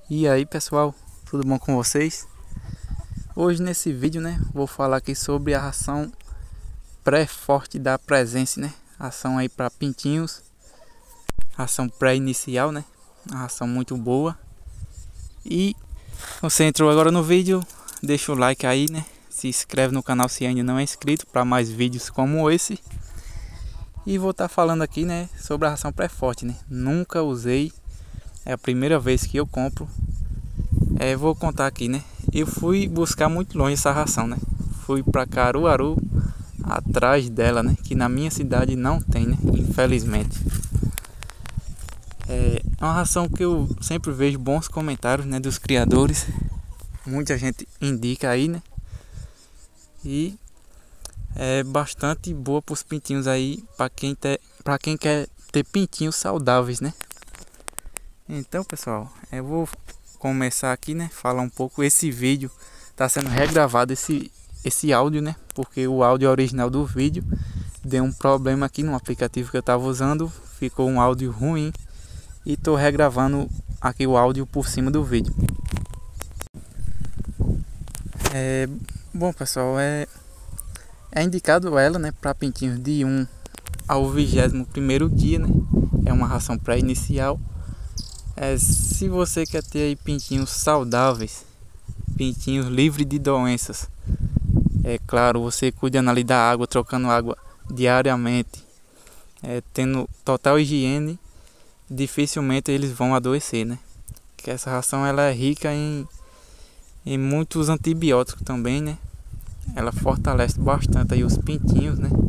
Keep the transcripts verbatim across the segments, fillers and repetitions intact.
E aí pessoal, tudo bom com vocês? Hoje nesse vídeo, né, vou falar aqui sobre a ração pré-forte da Presence, né? Ração aí para pintinhos, ração pré-inicial, né? Uma ração muito boa. E você entrou agora no vídeo, deixa o like aí, né? Se inscreve no canal se ainda não é inscrito para mais vídeos como esse. E vou estar tá falando aqui, né, sobre a ração pré-forte, né? Nunca usei, é a primeira vez que eu compro. É, vou contar aqui, né? Eu fui buscar muito longe essa ração, né? Fui para Caruaru atrás dela, né? Que na minha cidade não tem, né? Infelizmente. É uma ração que eu sempre vejo bons comentários, né? Dos criadores. Muita gente indica aí, né? E é bastante boa para os pintinhos aí, para quem, te, para quem quer ter pintinhos saudáveis, né? Então, pessoal, eu vou começar aqui, né, falar um pouco. Esse vídeo tá sendo regravado, esse esse áudio, né, porque o áudio original do vídeo deu um problema aqui no aplicativo que eu tava usando, ficou um áudio ruim e tô regravando aqui o áudio por cima do vídeo. É bom, pessoal, é é indicado ela, né, para pintinhos de um ao vigésimo primeiro dia, né? É uma ração pré-inicial. É, se você quer ter aí pintinhos saudáveis, pintinhos livres de doenças, é claro, você cuidando ali da água, trocando água diariamente, é, tendo total higiene, dificilmente eles vão adoecer, né? Que essa ração ela é rica em, em muitos antibióticos também, né? Ela fortalece bastante aí os pintinhos, né?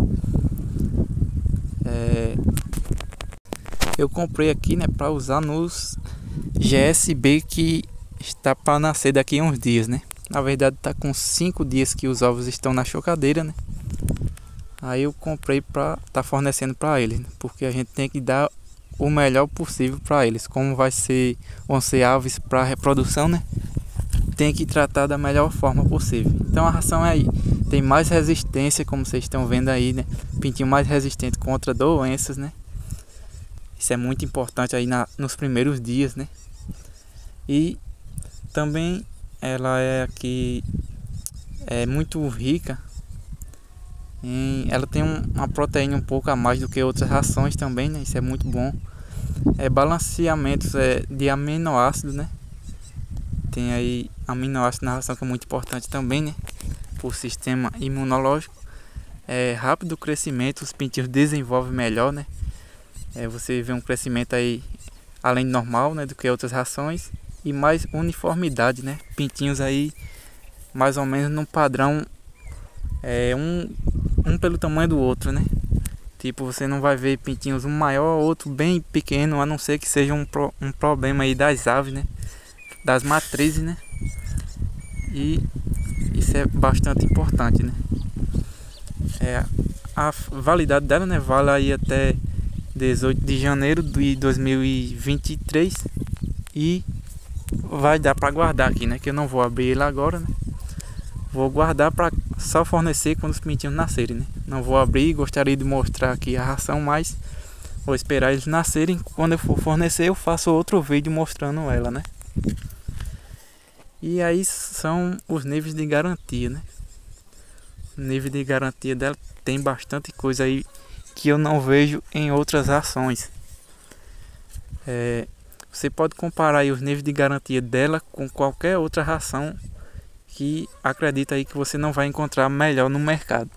É, eu comprei aqui, né, para usar nos G S B que está para nascer daqui a uns dias, né? Na verdade tá com cinco dias que os ovos estão na chocadeira, né? Aí eu comprei para tá fornecendo para eles, né? Porque a gente tem que dar o melhor possível para eles. Como vai ser, vão ser aves para reprodução, né? Tem que tratar da melhor forma possível. Então a ração é aí tem mais resistência, como vocês estão vendo aí, né? Pintinho mais resistente contra doenças, né? Isso é muito importante aí na, nos primeiros dias, né? E também ela é aqui é muito rica em, ela tem um, uma proteína um pouco a mais do que outras rações também, né? Isso é muito bom. É balanceamentos é, de aminoácidos, né? Tem aí aminoácidos na ração que é muito importante também, né? Para o sistema imunológico. É rápido crescimento, os pintinhos desenvolvem melhor, né? É, você vê um crescimento aí além do normal, né, do que outras rações, e mais uniformidade, né? Pintinhos aí mais ou menos no padrão, é, um, um pelo tamanho do outro, né? Tipo, você não vai ver pintinhos um maior, outro bem pequeno, a não ser que seja um, pro, um problema aí das aves, né? Das matrizes, né? E isso é bastante importante, né? É, a validade dela, né, vale aí até dezoito de janeiro de dois mil e vinte e três e vai dar para guardar aqui, né? Que eu não vou abrir ele agora, né? Vou guardar para só fornecer quando os pintinhos nascerem, né? Não vou abrir, gostaria de mostrar aqui a ração, mas vou esperar eles nascerem. Quando eu for fornecer, eu faço outro vídeo mostrando ela, né? E aí são os níveis de garantia, né? O nível de garantia dela tem bastante coisa aí que eu não vejo em outras rações. É, você pode comparar aí os níveis de garantia dela com qualquer outra ração que acredita aí que você não vai encontrar melhor no mercado.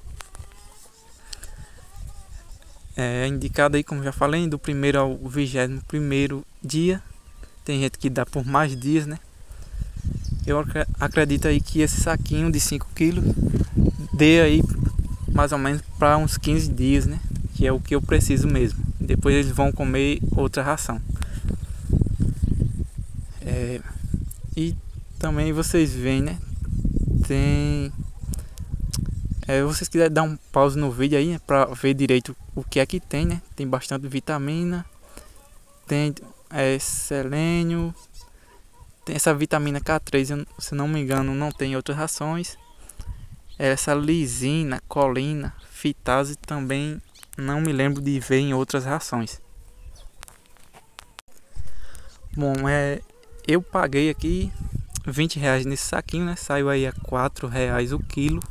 É indicado aí, como já falei, do primeiro ao vigésimo primeiro dia. Tem gente que dá por mais dias, né? Eu acredito aí que esse saquinho de cinco quilos dê aí mais ou menos para uns quinze dias, né? Que é o que eu preciso mesmo. Depois eles vão comer outra ração. É, e também vocês veem, né? Tem... É, vocês quiserem dar um pause no vídeo aí, né, para ver direito o que é que tem, né? Tem bastante vitamina. Tem é, selênio. Tem essa vitamina K três, se não me engano, não tem em outras rações. Essa lisina, colina, fitase também não me lembro de ver em outras rações. Bom, é eu paguei aqui vinte reais nesse saquinho, né? Saiu aí a quatro reais o quilo.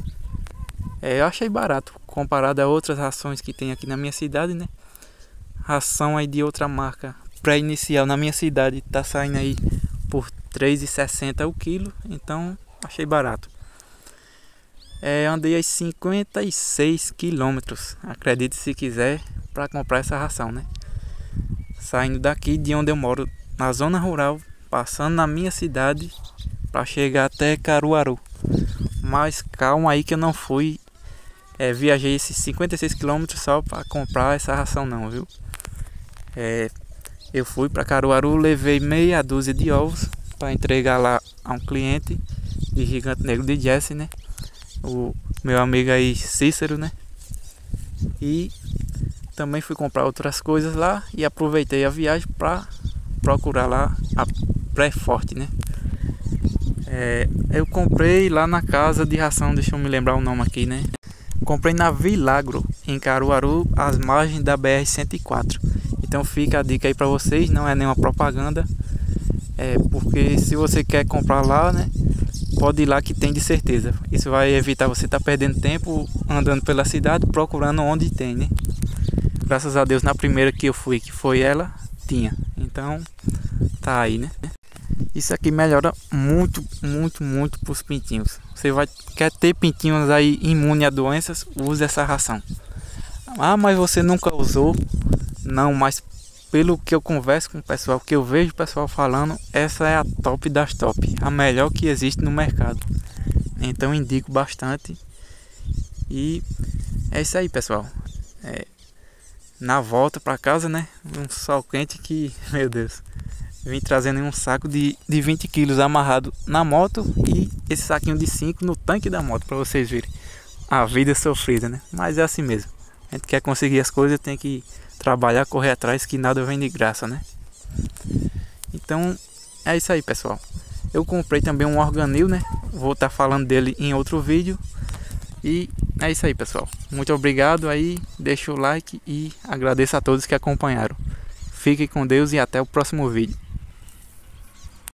É, eu achei barato comparado a outras rações que tem aqui na minha cidade, né? Ração aí de outra marca pré-inicial na minha cidade tá saindo aí por três reais e sessenta centavos o quilo, então achei barato. É, andei aí cinquenta e seis quilômetros, acredite se quiser, para comprar essa ração, né? Saindo daqui de onde eu moro, na zona rural, passando na minha cidade para chegar até Caruaru. Mas calma aí que eu não fui, é, viajei esses cinquenta e seis quilômetros só para comprar essa ração não, viu? É, eu fui para Caruaru, levei meia dúzia de ovos para entregar lá a um cliente de Gigante Negro de Jesse, né? O meu amigo aí Cícero, né? E também fui comprar outras coisas lá e aproveitei a viagem para procurar lá a Pré-Forte, né? É, eu comprei lá na casa de ração, deixa eu me lembrar o nome aqui, né? Comprei na Vilagro, em Caruaru, às margens da B R cento e quatro. Então fica a dica aí para vocês, não é nenhuma propaganda. É porque se você quer comprar lá, né? Pode ir lá que tem de certeza. Isso vai evitar você estar tá perdendo tempo andando pela cidade procurando onde tem, né? Graças a Deus na primeira que eu fui, que foi ela, tinha. Então tá aí, né? Isso aqui melhora muito, muito, muito para os pintinhos. Você vai quer ter pintinhos aí imunes a doenças, use essa ração. Ah, mas você nunca usou? Não, mas pelo que eu converso com o pessoal, que eu vejo o pessoal falando, essa é a top das top, a melhor que existe no mercado. Então indico bastante. E é isso aí, pessoal. É, na volta para casa, né? Um sol quente que, meu Deus, vim trazendo um saco de, de vinte quilos amarrado na moto e esse saquinho de cinco no tanque da moto, para vocês verem a vida sofrida, né? Mas é assim mesmo. A gente quer conseguir as coisas, tem que trabalhar, correr atrás, que nada vem de graça, né? Então é isso aí, pessoal. Eu comprei também um Organil, né? Vou estar falando dele em outro vídeo. E é isso aí, pessoal. Muito obrigado aí, deixa o like e agradeço a todos que acompanharam. Fiquem com Deus e até o próximo vídeo.